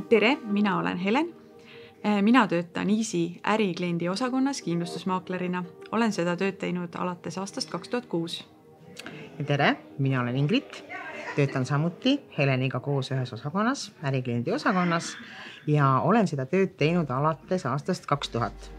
Tere, mina olen Helen. Mina töötan Easy ärikliendi osakonnas kindlustusmaaklerina. Olen seda tööd teinud alates aastast 2006. Tere, mina olen Ingrid. Töötan samuti Heleniga koos ühes osakonnas, ärikliendi osakonnas ja olen seda tööd teinud alates aastast 2000.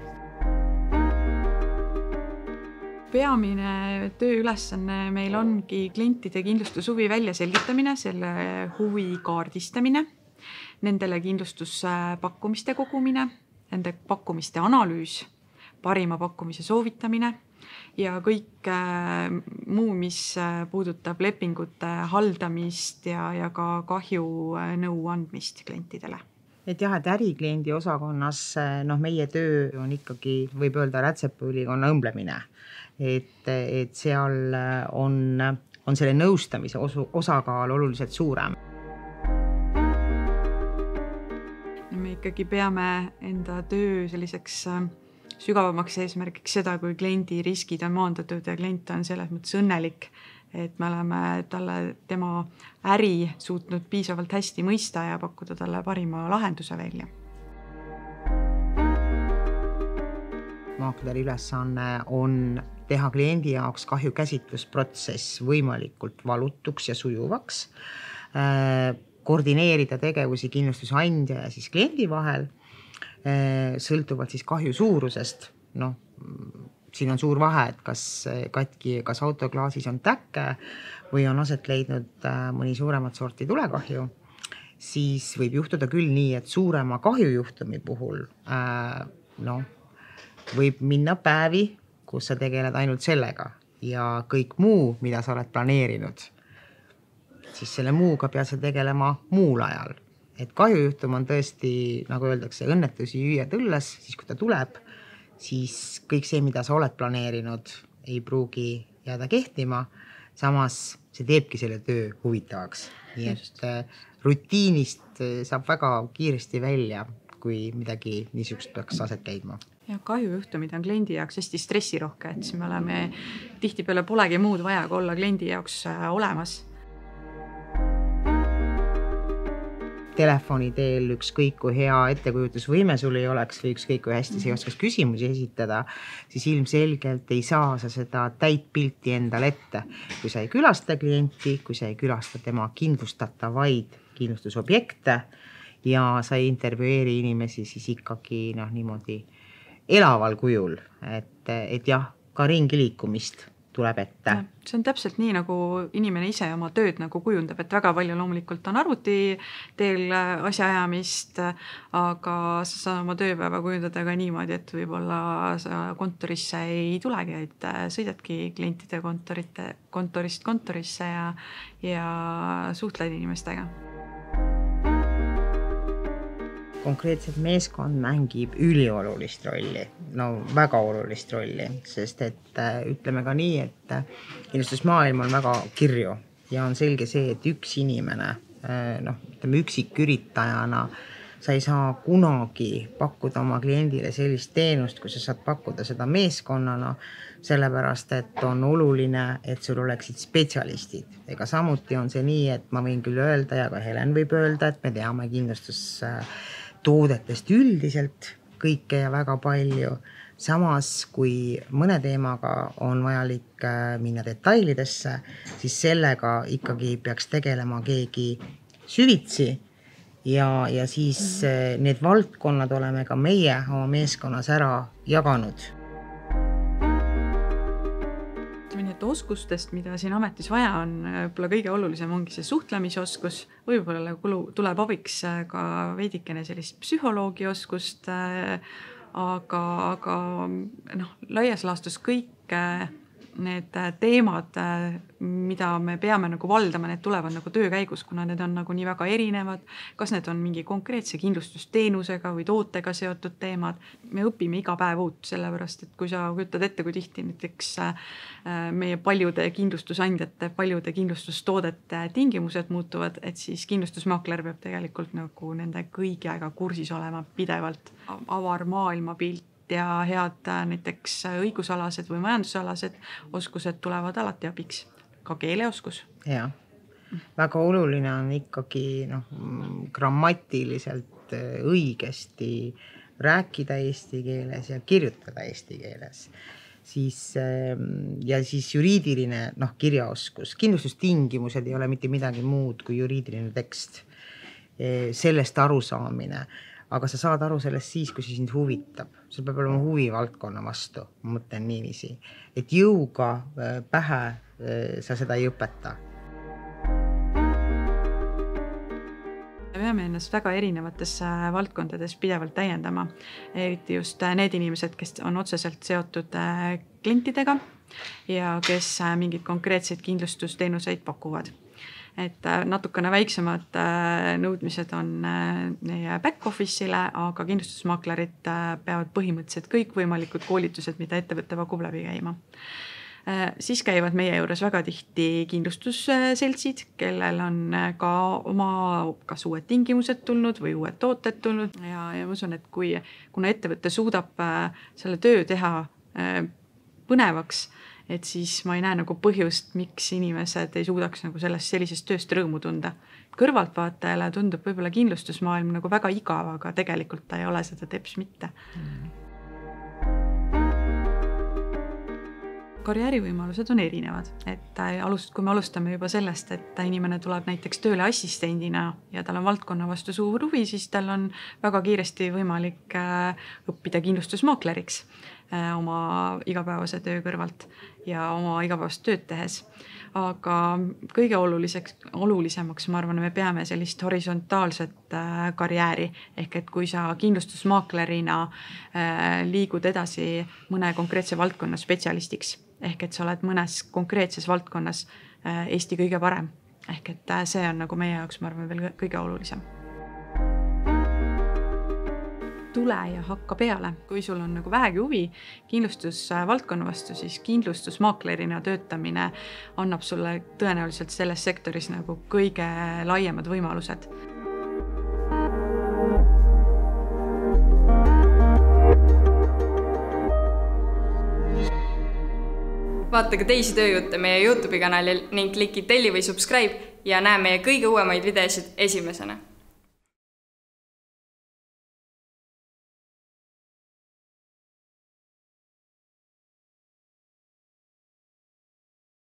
Peamine tööülesanne meil ongi klientide kindlustushuvi väljaselgitamine, selle huvi kaardistamine, nendele kindlustuspakkumiste kogumine, nende pakkumiste analüüs, parima pakkumise soovitamine ja kõik muu, mis puudutab lepingute haldamist ja ka kahju nõu andmist klientidele. Et ärikliendi osakonnas meie töö on ikkagi, võib öelda, rätsepaülikonna õmblemine. Et seal on selle nõustamise osakaal oluliselt suurem. Me ikkagi peame enda töö selliseks sügavamaks eesmärgiks seda, kui kliendi riskid on maandatud ja klient on selles mõttes õnnelik, et me oleme talle tema äri suutnud piisavalt hästi mõista ja pakkuda talle parima lahenduse välja. Maakleri ülesanne on teha kliendi jaoks kahjukäsitlusprotsess võimalikult valutuks ja sujuvaks, koordineerida tegevusi kindlustusandja ja siis kliendi vahel, sõltuvalt siis kahju suurusest. Siin on suur vahe, et kas autoklaasis on täkke või on aset leidnud mõni suuremat sorti tulekahju, siis võib juhtuda küll nii, et suurema kahjujuhtumi puhul võib minna päevi, kus sa tegeled ainult sellega ja kõik muu, mida sa oled planeerinud, siis selle muuga pead sa tegelema muul ajal. Et kahjujuhtum on tõesti, nagu öeldakse, õnnetusi hüüa tõlles, siis kui ta tuleb, siis kõik see, mida sa oled planeerinud, ei pruugi jääda kehtima. Samas see teebki selle töö huvitavaks. Nii et rutiinist saab väga kiiresti välja, kui midagi niisugust peaks aset leidma. Ja kahjujuhtumid on kliendi jaoks hästi stressirohke, et siis me oleme tihtipeale polegi muud vaja, kui olla kliendi jaoks olemas. Telefoni teel ükskõik kui hea ettekujutusvõime sul ei oleks või ükskõik kui hästi sa ei oskas küsimusi esitada, siis ilmselgelt ei saa sa seda täit pilti endal ette. Kui sa ei külasta klienti, kui sa ei külasta tema kindlustatavaid kindlustusobjekte ja sa ei intervjueeri inimesi, siis ikkagi niimoodi elaval kujul, et jah, ka ringi liikumist tuleb ette. See on täpselt nii, nagu inimene ise oma tööd nagu kujundab, et väga palju loomulikult on arvuti teel asjaajamist, aga sa saad oma tööpäeva kujundada ka niimoodi, et võib-olla sa kontorisse ei tulegi, et sõidadki klientide kontorist kontorisse ja suhtled inimestega. Konkreetselt meeskond mängib üliolulist rolli, väga olulist rolli, sest et ütleme ka nii, et kindlustusmaailm on väga kirju ja on selge see, et üks inimene, üksiküritajana sa ei saa kunagi pakkuda oma kliendile sellist teenust, kui sa saad pakkuda seda meeskonnana, sellepärast, et on oluline, et sul oleksid spetsialistid. Ega samuti on see nii, et ma võin küll öelda ja ka Helen võib öelda, et me teame kindlustustoodetest üldiselt kõike ja väga palju. Samas, kui mõne teemaga on vajalik minna detailidesse, siis sellega ikkagi peaks tegelema keegi süvitsi ja siis need valdkonnad oleme ka meie oma meeskonnas ära jaganud. Oskustest, mida siin ametis vaja on, võib-olla kõige olulisem ongi see suhtlemisoskus, võib-olla tuleb abiks ka veidikene sellist psühholoogi oskust, aga laias laastus kõik need teemad, mida me peame valdama, need tulevad töö käigus, kuna need on nii väga erinevad, kas need on mingi konkreetse kindlustusteenusega või tootega seotud teemad. Me õpime iga päev uut, sellepärast, et kui sa kujutad ette, kui tihti näiteks meie paljude kindlustusandjate, paljude kindlustustoodete tingimused muutuvad, et siis kindlustusmaakler peab tegelikult nende kõigi aega kursis olema pidevalt. Avar maailmapilt ja head näiteks õigusalased või majandusalased oskused tulevad alati abiks. Ka keeleoskus. Ja. väga oluline on ikkagi grammatiliselt õigesti rääkida eesti keeles ja kirjutada eesti keeles. Siis juriidiline kirjaoskus. Kindlustustingimused ei ole mitte midagi muud kui juriidiline tekst. Sellest arusaamine. Aga sa saad aru sellest siis, kui see sind huvitab. Sul peab olema huvi valdkonna vastu, ma mõtlen niiviisi. Et jõuga pähe sa seda ei õpeta. Me peame ennast väga erinevates valdkondades pidevalt täiendama. Eriti just need inimesed, kes on otseselt seotud klientidega ja kes mingid konkreetseid kindlustusteenuseid pakuvad. Et natukene väiksemad nõudmised on meie back office'ile, aga kindlustusmaaklerid peavad põhimõtteliselt kõik võimalikud koolitused, mida ettevõtte pakub läbi käima. Siis käivad meie juures väga tihti kindlustusseltsid, kellel on ka oma kas uued tingimused tulnud või uued tooted tulnud ja ma usun, et kuna ettevõte suudab selle töö teha põnevaks, et siis ma ei näe põhjust, miks inimesed ei suudaks sellisest tööst rõõmu tunda. Kõrvaltvaatajale tundub võib-olla kindlustusmaailm väga igav, aga tegelikult ta ei ole seda teps mitte. Karjäärivõimalused on erinevad, et kui me alustame juba sellest, et inimene tuleb näiteks tööle assistendina ja tal on valdkonna vastu suur huvi, siis tal on väga kiiresti võimalik õppida kindlustusmaakleriks oma igapäevase töö kõrvalt ja oma igapäevast tööd tehes. Aga kõige olulisemaks, ma arvan, me peame sellist horisontaalset karjääri, ehk et kui sa kindlustusmaaklerina liigud edasi mõne konkreetse valdkonna spetsialistiks, ehk et sa oled mõnes konkreetses valdkonnas Eesti kõige parem, ehk et see on meie jaoks, ma arvan, veel kõige olulisem. Tule ja hakka peale. Kui sul on vähegi huvi kindlustusvaldkonna vastu, siis kindlustusmaaklerina töötamine annab sulle tõenäoliselt selles sektoris kõige laiemad võimalused. Vaata ka teisi tööjutte meie YouTube'i kanalil ning kliki telli või subscribe ja näe meie kõige uuemaid videosid esimesena.